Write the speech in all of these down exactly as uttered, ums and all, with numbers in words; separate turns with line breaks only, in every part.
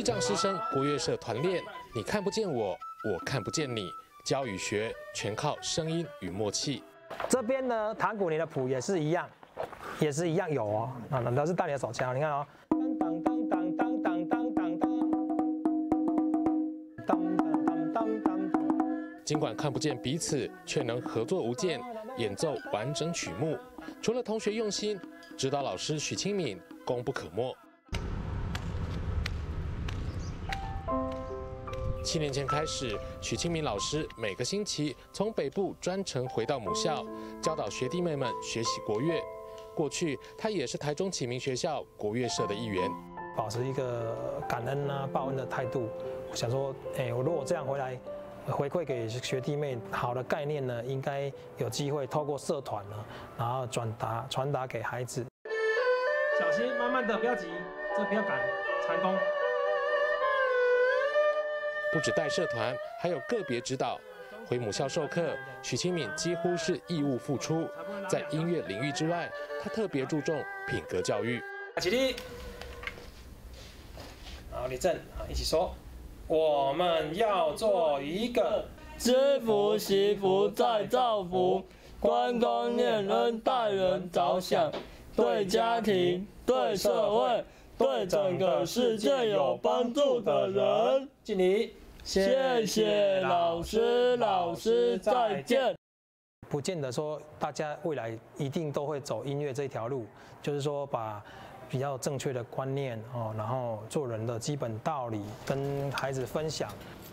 障师生国乐社团练，你看不见我，我看不见你，教与学全靠声音与默契。
这边呢，弹古年的谱也是一样，也是一样有哦。啊，老师带你的手敲，你看哦，当当当当当当当当当当当当。
尽管看不见彼此，却能合作无间，演奏完整曲目。除了同学用心，指导老师许清敏功不可没。七年前开始，许清敏老师每个星期从北部专程回到母校，教导学弟妹们学习国乐。过去，他也是台中启明学校国乐社的一员。
保持一个感恩啊、报恩的态度，我想说，哎，我如果这样回来，回馈给学弟妹好的概念呢，应该有机会透过社团呢，然后转达传达给孩子。小心，慢慢的，不要急，这不要赶，禅功。
不止带社团，还有个别指导。回母校授课，许清敏几乎是义务付出。在音乐领域之外，他特别注重品格教育。
起立，好，立正，一起说。我们要做一个
知福惜福再造福，关公念恩待人着想，对家庭、对社会、对整个世界有帮助的人。
敬礼，
谢谢老师，老师再见。
不见得说大家未来一定都会走音乐这条路，就是说把比较正确的观念哦，然后做人的基本道理跟孩子分享。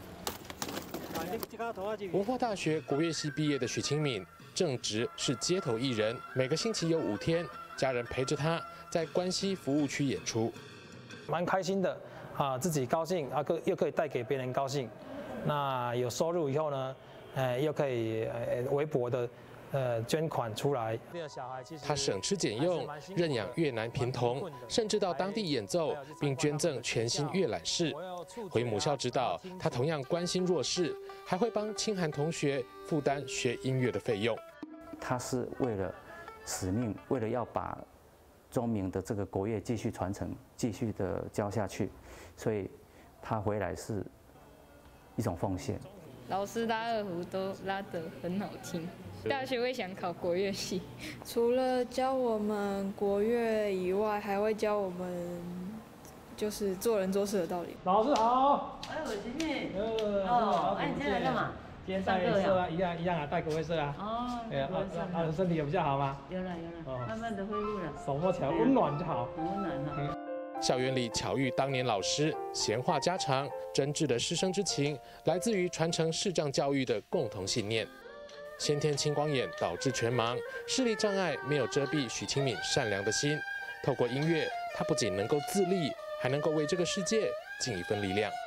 文化大学国乐系毕业的许清敏，正职是街头艺人，每个星期有五天，家人陪着他在关西服务区演出，
蛮开心的啊，自己高兴啊，又可以带给别人高兴。那有收入以后呢，呃，又可以呃微薄的。呃，捐款出来。
他省吃俭用，认养越南贫童，甚至到当地演奏，并捐赠全新阅览室。回母校指导，他同样关心弱势，还会帮清寒同学负担学音乐的费用。
他是为了使命，为了要把钟鸣的这个国乐继续传承，继续的教下去，所以他回来是一种奉献。
老师拉二胡都拉得很好听。大学会想考国乐系，
除了教我们国乐以外，还会教我们就是做人做事的道理。
老师好，
哎，我今天
哦，
哎，你今天来干嘛？
今天带社啊，一样一样啊，带国乐社啊。
哦，
哎呀，啊啊，身体有比较好吗？
有了有了，慢慢的恢复了。
手摸起来温暖就好，
很温暖哈。
校园里巧遇当年老师，闲话家常，真挚的师生之情，来自于传承视障教育的共同信念。先天青光眼导致全盲，视力障碍没有遮蔽许清敏善良的心。透过音乐，他不仅能够自立，还能够为这个世界尽一份力量。